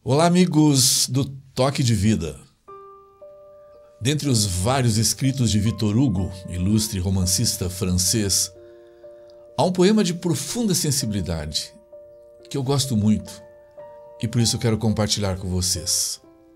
Olá, amigos do Toque de Vida. Dentre os vários escritos de Victor Hugo, ilustre romancista francês, há um poema de profunda sensibilidade que eu gosto muito e por isso quero compartilhar com vocês.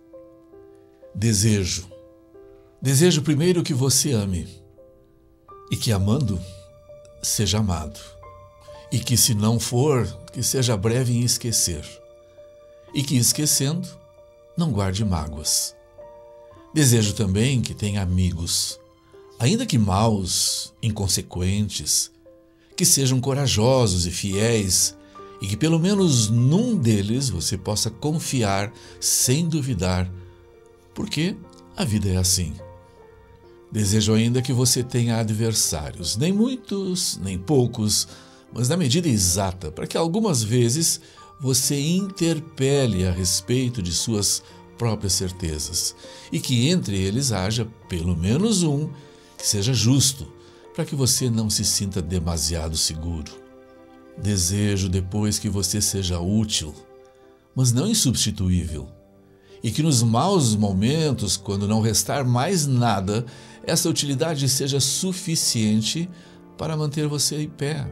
Desejo. Desejo primeiro que você ame e que amando seja amado e que se não for, que seja breve em esquecer. E que, esquecendo, não guarde mágoas. Desejo também que tenha amigos, ainda que maus, inconsequentes, que sejam corajosos e fiéis, e que pelo menos num deles você possa confiar sem duvidar, porque a vida é assim. Desejo ainda que você tenha adversários, nem muitos, nem poucos, mas na medida exata, para que algumas vezes você interpele a respeito de suas próprias certezas e que entre eles haja pelo menos um que seja justo, para que você não se sinta demasiado seguro. Desejo depois que você seja útil, mas não insubstituível, e que nos maus momentos, quando não restar mais nada, essa utilidade seja suficiente para manter você em pé.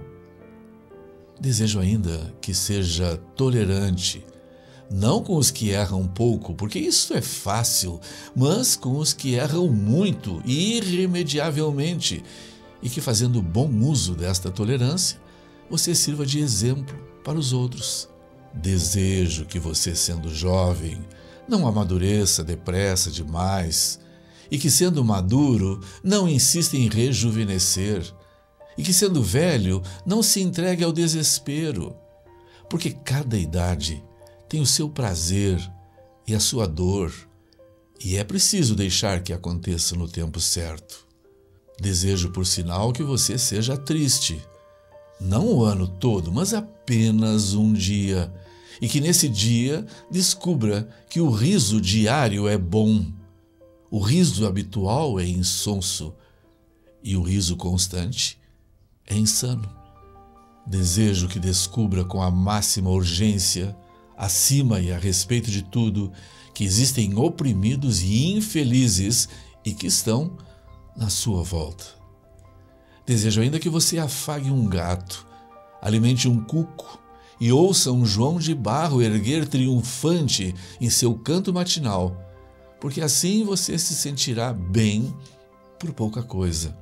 Desejo ainda que seja tolerante, não com os que erram pouco, porque isso é fácil, mas com os que erram muito e irremediavelmente, e que fazendo bom uso desta tolerância, você sirva de exemplo para os outros. Desejo que você, sendo jovem, não amadureça depressa demais, e que, sendo maduro, não insista em rejuvenescer, e que, sendo velho, não se entregue ao desespero, porque cada idade tem o seu prazer e a sua dor, e é preciso deixar que aconteça no tempo certo. Desejo, por sinal, que você seja triste, não o ano todo, mas apenas um dia, e que nesse dia descubra que o riso diário é bom, o riso habitual é insonso, e o riso constante é insano. Desejo que descubra com a máxima urgência, acima e a respeito de tudo, que existem oprimidos e infelizes e que estão na sua volta. Desejo ainda que você afague um gato, alimente um cuco e ouça um João de Barro erguer triunfante em seu canto matinal, porque assim você se sentirá bem por pouca coisa.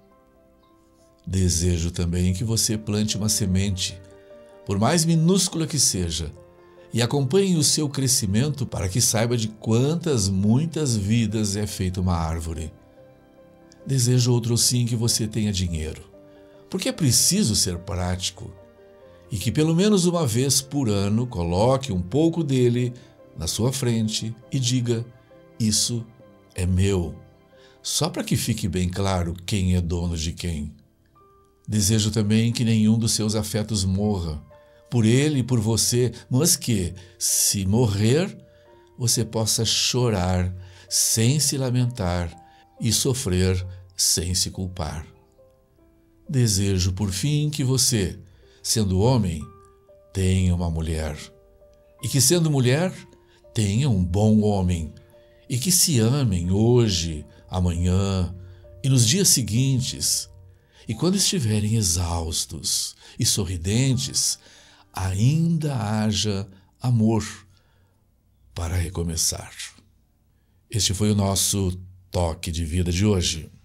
Desejo também que você plante uma semente, por mais minúscula que seja, e acompanhe o seu crescimento para que saiba de quantas muitas vidas é feita uma árvore. Desejo outro sim que você tenha dinheiro, porque é preciso ser prático, e que pelo menos uma vez por ano coloque um pouco dele na sua frente e diga: isso é meu, só para que fique bem claro quem é dono de quem. Desejo também que nenhum dos seus afetos morra, por ele e por você, mas que, se morrer, você possa chorar sem se lamentar e sofrer sem se culpar. Desejo, por fim, que você, sendo homem, tenha uma mulher, e que, sendo mulher, tenha um bom homem, e que se amem hoje, amanhã e nos dias seguintes, e quando estiverem exaustos e sorridentes, ainda haja amor para recomeçar. Este foi o nosso Toque de Vida de hoje.